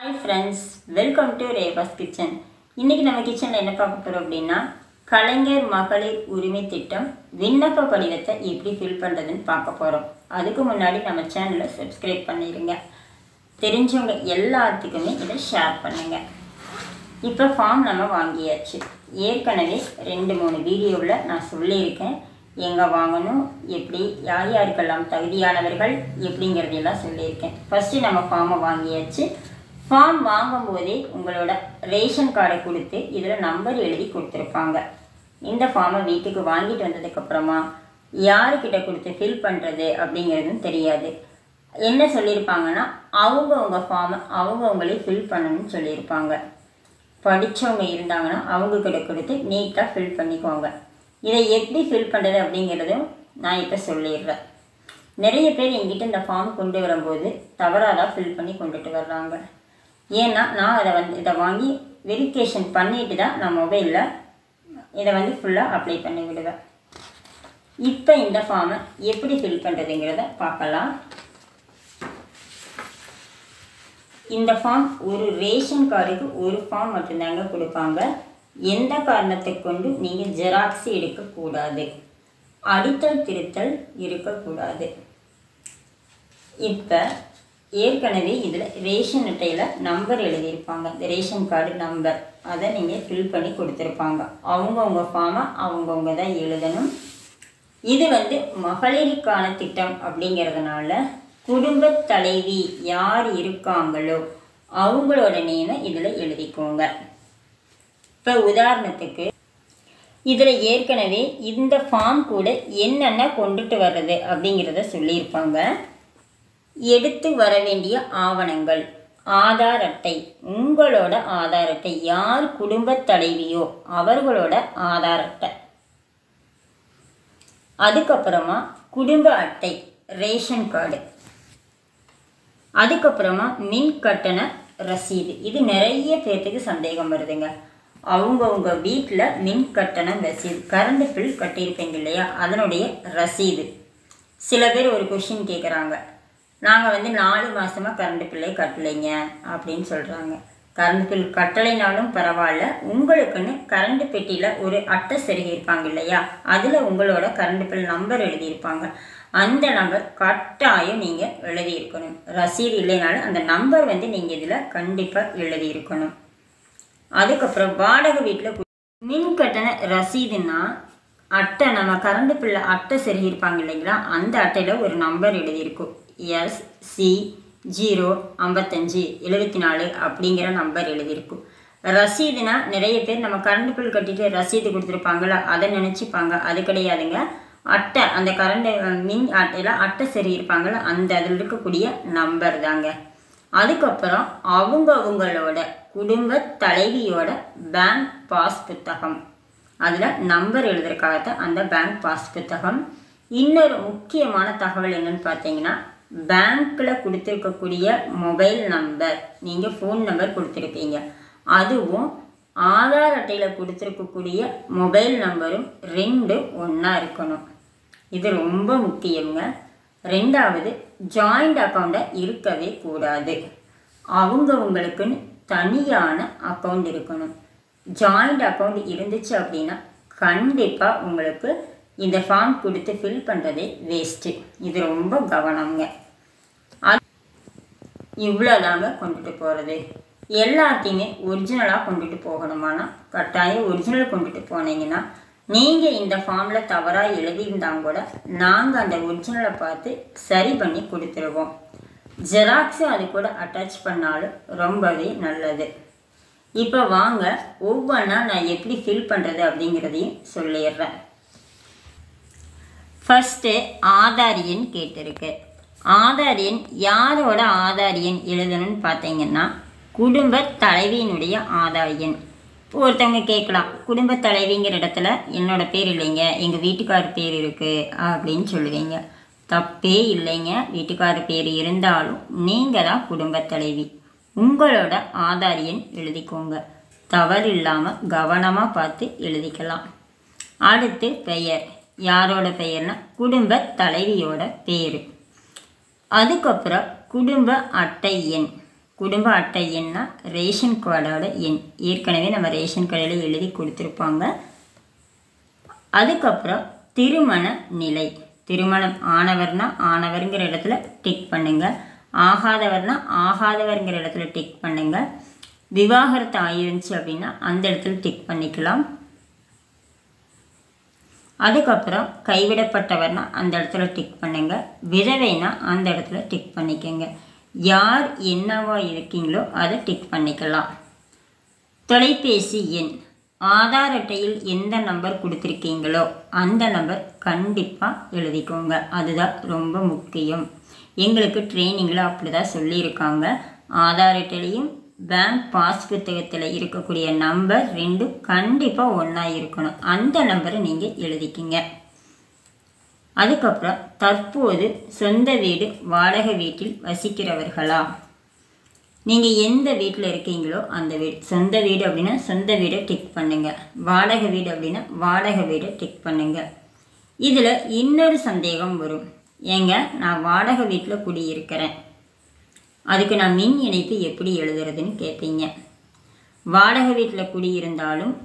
Hi friends, welcome to Reva's kitchen. இன்னைக்கு நம்ம கிச்சன்ல என்ன பார்க்க போறோம் அப்படினா கலைஞர் மகளிர் உரிமை திட்டம் விண்ணப்ப படிவத்தை எப்படி ஃபில் பண்றதுன்னு பார்க்க போறோம். அதுக்கு முன்னாடி நம்ம சேனலை Subscribe பண்ணிருங்க. தெரிஞ்சவங்க எல்லாத்துக்குமே இத ஷேர் பண்ணுங்க. இப்போ ஃபார்ம் நம்ம வாங்கியாச்சு. ஏற்கனவே 2-3 வீடியோல நான் சொல்லி இருக்கேன். எங்க வாங்கணும், எப்படி யார் யாருக்கெல்லாம் தகுதியானவர்கள் எப்படிங்கறதெல்லாம் சொல்லி இருக்கேன். ஃபர்ஸ்ட் நம்ம ஃபார்மை வாங்கியாச்சு. ஃபார்ம் வாங்கும்போதே உங்களோட ரேஷன் கார்டை கொடுத்து இதில் நம்பர் எழுதி கொடுத்துருப்பாங்க. இந்த ஃபார்மை வீட்டுக்கு வாங்கிட்டு வந்ததுக்கப்புறமா யாருக்கிட்ட கொடுத்து ஃபில் பண்ணுறது அப்படிங்கிறதும் தெரியாது. என்ன சொல்லியிருப்பாங்கன்னா அவங்கவுங்க ஃபார்மை அவங்கவுங்களே ஃபில் பண்ணணும்னு சொல்லியிருப்பாங்க. படித்தவங்க இருந்தாங்கன்னா அவங்கக்கிட்ட கொடுத்து நீட்டாக ஃபில் பண்ணிக்குவாங்க. இதை எப்படி ஃபில் பண்ணுறது அப்படிங்கிறதும் நான் இப்போ சொல்லிடுறேன். நிறைய பேர் எங்கிட்ட இந்த ஃபார்ம் கொண்டு வரும்போது தவறாக தான் ஃபில் பண்ணி கொண்டுட்டு வர்றாங்க. ஏன்னா நான் இதை வாங்கி வெரிஃபிகேஷன் பண்ணிட்டு தான் நான் மொபைலில் இதை ஃபுல்லாக அப்ளை பண்ணி விடுவேன். இப்போ இந்த ஃபார்மை எப்படி ஃபில் பண்ணுறதுங்கிறத பார்க்கலாம். இந்த ஃபார்ம் ஒரு ரேஷன் கார்டுக்கு ஒரு ஃபார்ம் மட்டும்தாங்க கொடுப்பாங்க. எந்த காரணத்தை கொண்டு நீங்கள் ஜெராக்ஸ் எடுக்கக்கூடாது, அடித்தல் திருத்தல் இருக்கக்கூடாது. இப்போ ஏற்கனவே இதில் ரேஷன் அட்டையில் நம்பர் எழுதியிருப்பாங்க. இந்த ரேஷன் கார்டு நம்பர் அதை நீங்கள் ஃபில் பண்ணி கொடுத்துருப்பாங்க. அவங்கவுங்க ஃபார்மை அவங்கவுங்க தான் எழுதணும். இது மகளிருக்கான திட்டம் அப்படிங்கிறதுனால குடும்ப தலைவி யார் இருக்காங்களோ அவங்களோட நேமை இதில் எழுதிக்கோங்க. இப்போ உதாரணத்துக்கு இதில் ஏற்கனவே இந்த ஃபார்ம் கூட என்னென்ன கொண்டுட்டு வர்றது அப்படிங்கிறத சொல்லியிருப்பாங்க. எடுத்து வர வேண்டிய ஆவணங்கள், ஆதார் அட்டை, உங்களோட ஆதார் அட்டை, யார் குடும்ப தலைவியோ அவர்களோட ஆதார் அட்டை, அதுக்கப்புறமா குடும்ப அட்டை, ரேஷன் கார்டு, அதுக்கப்புறமா மின் கட்டண ரசீது. இது நிறைய பேர்த்துக்கு சந்தேகம் வருதுங்க. அவங்கவுங்க வீட்டில் மின் கட்டணம் ரசீது, கரண்ட் பில் கட்டியிருப்பீங்க இல்லையா, அதனுடைய ரசீது. சில பேர் ஒரு கொஷின் கேட்குறாங்க, நாங்கள் 4 மாதமாக கரண்ட் பில்லே கட்டலைங்க அப்படின்னு சொல்கிறாங்க. கரண்ட் பில் கட்டலைனாலும் பரவாயில்ல, உங்களுக்குன்னு கரண்ட் பெட்டியில் ஒரு அட்டை செருகியிருப்பாங்க இல்லையா, அதில் உங்களோட கரண்ட் பில் நம்பர் எழுதியிருப்பாங்க. அந்த நம்பர் கட்டாயம் நீங்கள் எழுதியிருக்கணும். ரசீது இல்லைனாலும் அந்த நம்பர் நீங்கள் இதில் கண்டிப்பாக எழுதியிருக்கணும். அதுக்கப்புறம் வாடகை வீட்டில் மின் கட்டண ரசீதுன்னா அட்டை, நம்ம கரண்ட் பில்ல அட்டை செருகியிருப்பாங்க இல்லைங்களா, அந்த அட்டையில் ஒரு நம்பர் எழுதியிருக்கும். SC05574 அப்படிங்கிற நம்பர் எழுதியிருக்கும். ரசீதுனா நிறைய பேர் நம்ம கரண்ட் பில் கட்டிட்டு ரசீது கொடுத்துருப்பாங்களா அதை நினச்சிப்பாங்க. அது கிடையாதுங்க. அட்டை, அந்த கரண்ட் மின் அட்டையில் அட்டை செருகியிருப்பாங்களா அந்த அதில் இருக்கக்கூடிய நம்பர் தாங்க. அதுக்கப்புறம் அவங்களோட குடும்ப தலைவியோட பேங்க் பாஸ் புத்தகம், அதில் நம்பர் எழுதுறதுக்காகத்தான் அந்த பேங்க் பாஸ் புத்தகம். இன்னொரு முக்கியமான தகவல் என்னன்னு பார்த்தீங்கன்னா, பேங்க்கில் கொடுத்துருக்கக்கூடிய மொபைல் நம்பர், நீங்கள் ஃபோன் நம்பர் கொடுத்துருப்பீங்க, அதுவும் ஆதார் அட்டையில் கொடுத்துருக்கக்கூடிய மொபைல் நம்பரும் 2 ஒன்றா இருக்கணும். இது ரொம்ப முக்கியங்க. 2வது, ஜாயிண்ட் அக்கௌண்ட்டாக இருக்கவே கூடாது. அவங்கவுங்களுக்குன்னு தனியான அக்கௌண்ட் இருக்கணும். ஜாயிண்ட் அக்கௌண்ட் இருந்துச்சு அப்படின்னா கண்டிப்பாக உங்களுக்கு இந்த ஃபார்ம் கொடுத்து ஃபில் பண்ணுறதே வேஸ்ட்டு. இது ரொம்ப கவனங்க. இவ்வளோதாங்க கொண்டுட்டு போகிறது. எல்லாத்தையுமே ஒரிஜினலாக கொண்டுட்டு போகணுமானா கட்டாயம் ஒரிஜினல் கொண்டுட்டு போனீங்கன்னா, நீங்கள் இந்த ஃபார்மில் தவறாக எழுதியிருந்தாங்க கூட நாங்கள் அந்த ஒரிஜினலை பார்த்து சரி பண்ணி கொடுத்துருவோம். ஜெராக்ஸும் அது கூட அட்டாச் பண்ணாலும் ரொம்பவே நல்லது. இப்போ வாங்க ஒவ்வொன்றா நான் எப்படி ஃபில் பண்ணுறது அப்படிங்கிறதையும் சொல்லிடுறேன். ஃபஸ்ட்டு ஆதார் எண் கேட்டிருக்கு. ஆதார் எண், யாரோட ஆதார் எண் எழுதணும்னு பார்த்தீங்கன்னா குடும்ப தலைவியினுடைய ஆதார் எண். ஒருத்தவங்க கேட்கலாம், குடும்ப தலைவிங்கிற இடத்துல என்னோட பேர் இல்லைங்க, எங்கள் வீட்டுக்கார் பேர் இருக்குது அப்படின்னு சொல்லுவீங்க. தப்பே இல்லைங்க. வீட்டுக்கார் பேர் இருந்தாலும் நீங்கள் தான் குடும்ப தலைவி. உங்களோட ஆதார் எண் எழுதிக்கோங்க. தவறு இல்லாமல் கவனமாக பார்த்து எழுதிக்கலாம். அடுத்து பெயர், யாரோட பெயர்னா குடும்ப தலைவியோட பேர். அதுக்கப்புறம் குடும்ப அட்டை எண், குடும்ப அட்டை எண்ணா ரேஷன் கார்டோட எண் ஏற்கனவே நம்ம ரேஷன் கடையில் எழுதி கொடுத்துருப்பாங்க. அதுக்கப்புறம் திருமண நிலை, திருமணம் ஆனவர்னா ஆனவர்ங்கிற இடத்துல டிக் பண்ணுங்க, ஆகாதவர்னா ஆகாதவர்ங்கிற இடத்துல டிக் பண்ணுங்க, விவாகரத்து ஆயிருந்துச்சு அப்படின்னா அந்த இடத்துல டிக் பண்ணிக்கலாம். அதுக்கப்புறம் கைவிடப்பட்டவர்னா அந்த இடத்துல டிக் பண்ணுங்க, விதவைனா அந்த இடத்துல டிக் பண்ணிக்கோங்க. யார் என்னவா இருக்கீங்களோ அதை டிக் பண்ணிக்கலாம். தொலைபேசி எண், ஆதார் அட்டையில் எந்த நம்பர் கொடுத்துருக்கீங்களோ அந்த நம்பர் கண்டிப்பாக எழுதிக்கோங்க. அதுதான் ரொம்ப முக்கியம். எங்களுக்கு ட்ரைனிங்கில் அப்படி தான் சொல்லியிருக்காங்க. ஆதார் அட்டையிலையும் பேங்க் பாஸ் புத்தகத்தில் இருக்கக்கூடிய நம்பர் 2 கண்டிப்பாக ஒன்றா இருக்கணும். அந்த நம்பரை நீங்கள் எழுதிக்கிங்க. அதுக்கப்புறம் தற்போது சொந்த வீடு வாடகை வீட்டில் வசிக்கிறவர்களா, நீங்கள் எந்த வீட்டில் இருக்கீங்களோ அந்த வீடு. சொந்த வீடு அப்படின்னா சொந்த வீடை டிக் பண்ணுங்கள், வாடகை வீடு அப்படின்னா வாடகை வீடை டிக் பண்ணுங்கள். இதில் இன்னொரு சந்தேகம் வரும், ஏங்க நான் வாடகை வீட்டில் குடியிருக்கிறேன், அதுக்கு நான் மின் இணைப்பு எப்படி எழுதுறதுன்னு கேட்பீங்க. வாடகை வீட்டில் குடியிருந்தாலும்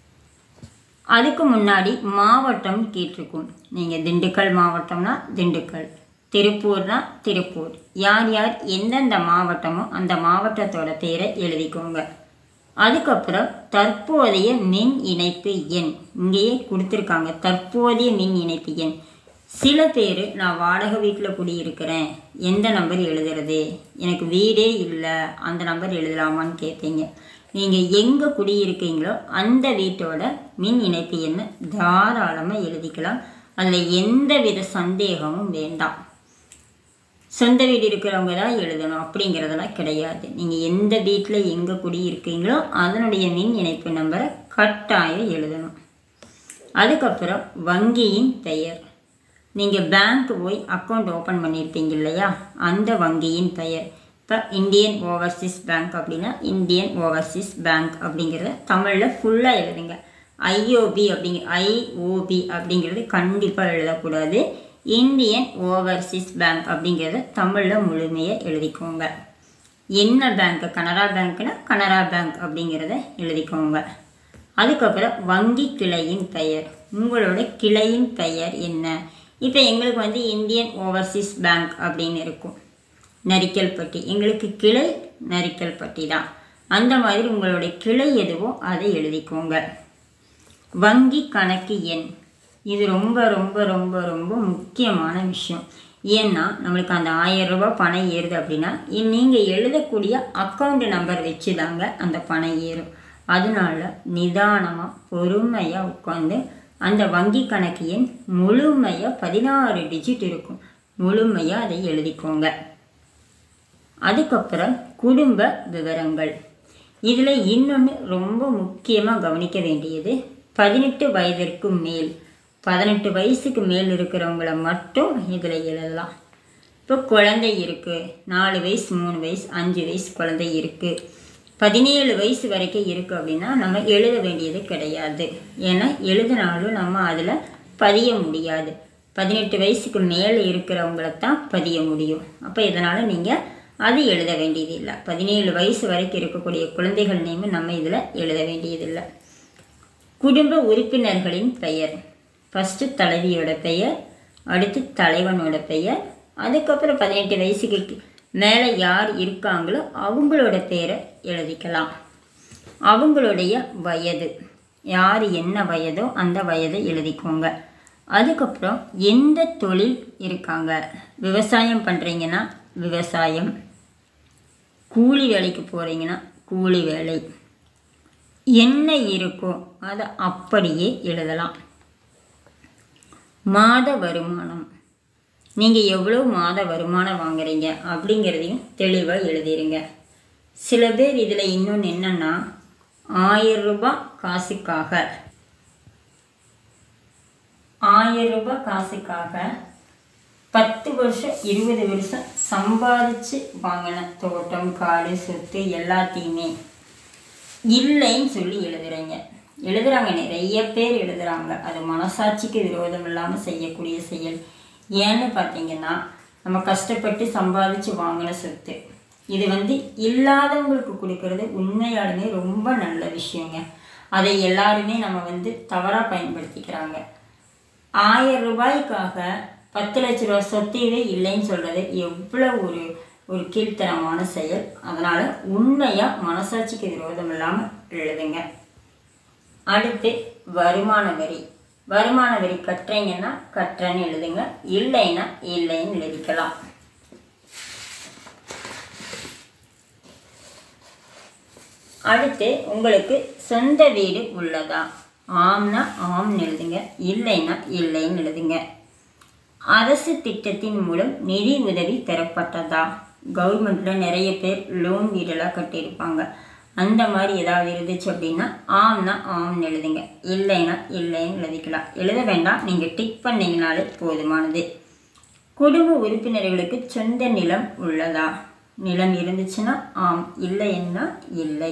அதுக்கு முன்னாடி மாவட்டம் கேட்டிருக்கும். நீங்கள் திண்டுக்கல் மாவட்டம்னா திண்டுக்கல், திருப்பூர்னா திருப்பூர், யார் யார் எந்தெந்த மாவட்டமோ அந்த மாவட்டத்தோட பேரை எழுதிக்கோங்க. அதுக்கப்புறம் தற்போதைய மின் இணைப்பு எண் இங்கேயே கொடுத்துருக்காங்க, தற்போதைய மின் இணைப்பு எண். சில பேர் நான் வாடகை வீட்டில் குடியிருக்கிறேன், எந்த நம்பர் எழுதுறது, எனக்கு வீடே இல்லை, அந்த நம்பர் எழுதலாமான்னு கேட்பீங்க. நீங்கள் எங்கே குடியிருக்கீங்களோ அந்த வீட்டோட மின் இணைப்பு எண்ணை தாராளமாக எழுதிக்கலாம். அதில் எந்த வித சந்தேகமும் வேண்டாம். சொந்த வீடு இருக்கிறவங்க தான் எழுதணும் அப்படிங்கிறதெல்லாம் கிடையாது. நீங்கள் எந்த வீட்டில் எங்கே குடியிருக்கீங்களோ அதனுடைய மின் இணைப்பு நம்பரை கட்டாயம் எழுதணும். அதுக்கப்புறம் வங்கியின் பெயர், நீங்கள் பேங்க் போய் அக்கௌண்ட் ஓப்பன் பண்ணியிருப்பீங்க இல்லையா, அந்த வங்கியின் பெயர். இப்போ இந்தியன் ஓவர்சீஸ் பேங்க் அப்படின்னா இந்தியன் ஓவர்சீஸ் பேங்க் அப்படிங்கிறத தமிழில் ஃபுல்லாக எழுதுங்க. ஐஓபி அப்படிங்கிறது கண்டிப்பாக எழுதக்கூடாது. இந்தியன் ஓவர்சீஸ் பேங்க் அப்படிங்கிறத தமிழில் முழுமையாக எழுதிக்கோங்க. என்ன பேங்க், கனரா பேங்க்னா கனரா பேங்க் அப்படிங்கிறத எழுதிக்கோங்க. அதுக்கப்புறம் வங்கி கிளையின் பெயர், உங்களோட கிளையின் பெயர் என்ன. இப்போ எங்களுக்கு இந்தியன் ஓவர்சீஸ் பேங்க் அப்படின்னு இருக்கும், நரிக்கல்பட்டி, எங்களுக்கு கிளை நரிக்கல்பட்டி தான். அந்த மாதிரி உங்களுடைய கிளை எதுவோ அதை எழுதிக்கோங்க. வங்கி கணக்கு எண், இது ரொம்ப ரொம்ப ரொம்ப ரொம்ப முக்கியமான விஷயம். ஏன்னா நம்மளுக்கு அந்த 1000 ரூபாய் பணம் ஏறுது அப்படின்னா நீங்கள் எழுதக்கூடிய அக்கௌண்ட் நம்பர் வச்சு தாங்க அந்த பணம் ஏறும். அதனால நிதானமாக பொறுமையாக உட்காந்து அந்த வங்கி கணக்கு எண் முழுமையாக 16 டிஜிட் இருக்கும், முழுமையாக அதை எழுதிக்கோங்க. அதுக்கப்புறம் குடும்ப விவரங்கள், இதில் இன்னொன்று ரொம்ப முக்கியமாக கவனிக்க வேண்டியது, 18 வயதிற்கு மேல், 18 வயசுக்கு மேல் இருக்கிறவங்கள மட்டும் இதில் எழுதலாம். இப்போ குழந்தை இருக்குது, 4 வயசு 3 வயசு 5 வயசு குழந்தை இருக்குது, 17 வயசு வரைக்கும் இருக்குது அப்படின்னா நம்ம எழுத வேண்டியது கிடையாது. ஏன்னா எழுதினாலும் நம்ம அதில் பதிய முடியாது. 18 வயசுக்கு மேலே இருக்கிறவங்களத்தான் பதிய முடியும். அப்போ இதனால் நீங்கள் அது எழுத வேண்டியது இல்லை. 17 வயசு வரைக்கும் இருக்கக்கூடிய குழந்தைகள் நேம் நம்ம இதில் எழுத வேண்டியதில்லை. குடும்ப உறுப்பினர்களின் பெயர், ஃபஸ்ட்டு தலைவியோட பெயர், அடுத்து தலைவனோட பெயர், அதுக்கப்புறம் 18 வயசுக்கு மேலே யார் இருக்காங்களோ அவங்களோட பேரை எழுதிக்கலாம். அவங்களுடைய வயது, யார் என்ன வயதோ அந்த வயதை எழுதிக்கோங்க. அதுக்கப்புறம் எந்த தொழில் இருக்காங்க, விவசாயம் பண்ணுறீங்கன்னா விவசாயம், கூலி வேலைக்கு போகிறீங்கன்னா கூலி வேலை, என்ன இருக்கோ அதை அப்படியே எழுதலாம். மாத வருமானம், நீங்கள் எவ்வளோ மாத வருமானம் வாங்குறீங்க அப்படிங்கிறதையும் தெளிவாக எழுதிடுங்க. சில பேர் இதில் இன்னொன்று என்னென்னா 1000 ரூபாய் காசுக்காக 10 வருஷம் 20 வருஷம் சம்பாதிச்சு வாங்கின தோட்டம் காடு சொத்து எல்லாத்தையுமே இல்லைன்னு சொல்லி எழுதுறாங்க. நிறைய பேர் எழுதுறாங்க. அது மனசாட்சிக்கு விரோதம் இல்லாமல் செய்யக்கூடிய செயல். ஏன்னு பார்த்தீங்கன்னா நம்ம கஷ்டப்பட்டு சம்பாதிச்சு வாங்கின சொத்து இது வந்து இல்லாதவங்களுக்கு கொடுக்கறது உண்மையாலுமே ரொம்ப நல்ல விஷயங்க. அதை எல்லாருமே நம்ம வந்து தவறாக பயன்படுத்திக்கிறாங்க. 1000 ரூபாய்க்காக 10 லட்ச ரூபா சொத்தையே இல்லைன்னு சொல்கிறது எவ்வளோ ஒரு கீழ்த்தனமான செயல். அதனால் உண்மையாக மனசாட்சிக்கு விரோதம் இல்லாமல் எழுதுங்க. அடுத்து வருமான வரி. வருமான வரி கட்டுறீங்கன்னா கட்டுறேன்னு எழுதுங்க, இல்லைன்னா இல்லைன்னு எழுதிக்கலாம். அடுத்து உங்களுக்கு சொந்த வீடு உள்ளதா? ஆம்னா ஆம்னு எழுதுங்க, இல்லைன்னா இல்லைன்னு எழுதுங்க. அரசு திட்டத்தின் மூலம் நிதி உதவி பெறப்பட்டதா? கவர்மெண்ட்டில் நிறைய பேர் லோன் வீடெல்லாம் கட்டியிருப்பாங்க. அந்த மாதிரி ஏதாவது இருந்துச்சு அப்படின்னா ஆம்னா ஆம்னு எழுதுங்க, இல்லைன்னா இல்லைன்னு எழுதிக்கலாம். எழுத வேண்டாம், நீங்கள் டிக் பண்ணிங்கனாலே போதுமானது. குடும்ப உறுப்பினர்களுக்கு சொந்த நிலம் உள்ளதா? நிலம் இருந்துச்சுன்னா ஆம், இல்லைன்னா இல்லை.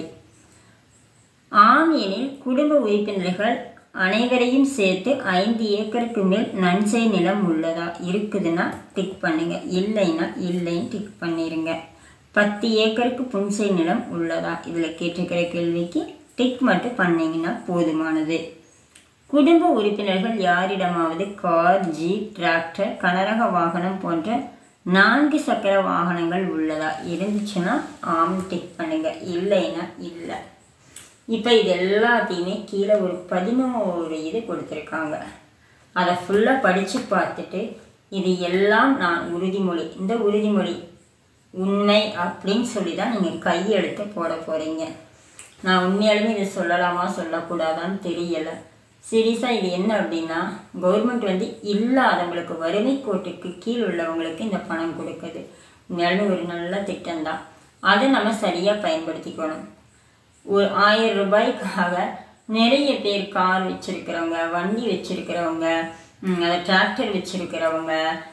ஆம் எனில் குடும்ப உறுப்பினர்கள் அனைவரையும் சேர்த்து 5 ஏக்கருக்கு மேல் நன்சை நிலம் உள்ளதா? இருக்குதுன்னா டிக் பண்ணுங்க, இல்லைன்னா இல்லைன்னு டிக் பண்ணிடுங்க. 10 ஏக்கருக்கு புன்சை நிலம் உள்ளதா? இதில் கேட்டிருக்கிற கேள்விக்கு டிக் மட்டும் பண்ணிங்கன்னா போதுமானது. குடும்ப உறுப்பினர்கள் யாரிடமாவது கார், ஜீப், டிராக்டர், கனரக வாகனம் போன்ற 4 சக்கர வாகனங்கள் உள்ளதா? இருந்துச்சுன்னா ஆம் டிக் பண்ணுங்க, இல்லைன்னா இல்லை. இப்போ இது எல்லாத்தையுமே கீழே ஒரு 11 இது கொடுத்துருக்காங்க. அதை ஃபுல்லாக படித்து பார்த்துட்டு இது எல்லாம் நான் உறுதிமொழி, இந்த உறுதிமொழி உண்மை அப்படின்னு சொல்லி தான் நீங்கள் கையெழுத்து போட போகிறீங்க. நான் உண்மையாலுமே இதை சொல்லலாமா சொல்லக்கூடாதான்னு தெரியலை. சீரியஸாக இது என்ன அப்படின்னா, கவர்மெண்ட் வந்து இல்லாதவங்களுக்கு, வறுமை கோட்டுக்கு கீழ் உள்ளவங்களுக்கு இந்த பணம் கொடுக்குது. உண்மையாலுமே ஒரு நல்ல திட்டம்தான். அதை நம்ம சரியாக பயன்படுத்திக்கணும். ஒரு 1000 ரூபாய்க்காக நிறைய பேர் கார் வச்சுருக்கிறவங்க, வண்டி வச்சுருக்கிறவங்க, அதை டிராக்டர் வச்சுருக்கிறவங்க,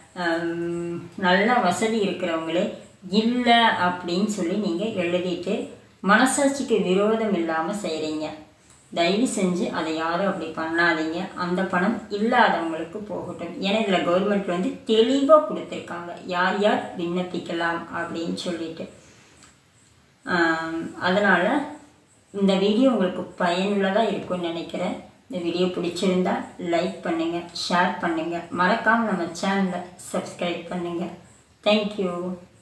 நல்ல வசதி இருக்கிறவங்களே இல்லை அப்படின்னு சொல்லி நீங்கள் எழுதிட்டு மனசாட்சிக்கு விரோதம் இல்லாமல் செய்கிறீங்க. தயவு செஞ்சு அதை யாரும் அப்படி பண்ணாதீங்க. அந்த பணம் இல்லாதவங்களுக்கு போகட்டும். ஏன்னா இதில் கவர்மெண்ட் வந்து தெளிவாக கொடுத்துருக்காங்க யார் யார் விண்ணப்பிக்கலாம் அப்படின்னு சொல்லிட்டு. அதனால் இந்த வீடியோ உங்களுக்கு பயனுள்ளதாக இருக்கும்னு நினைக்கிறேன். இந்த வீடியோ பிடிச்சிருந்தா லைக் பண்ணுங்கள், ஷேர் பண்ணுங்கள், மறக்காமல் நம்ம சேனலை சப்ஸ்கிரைப் பண்ணுங்கள். தேங்க்யூ.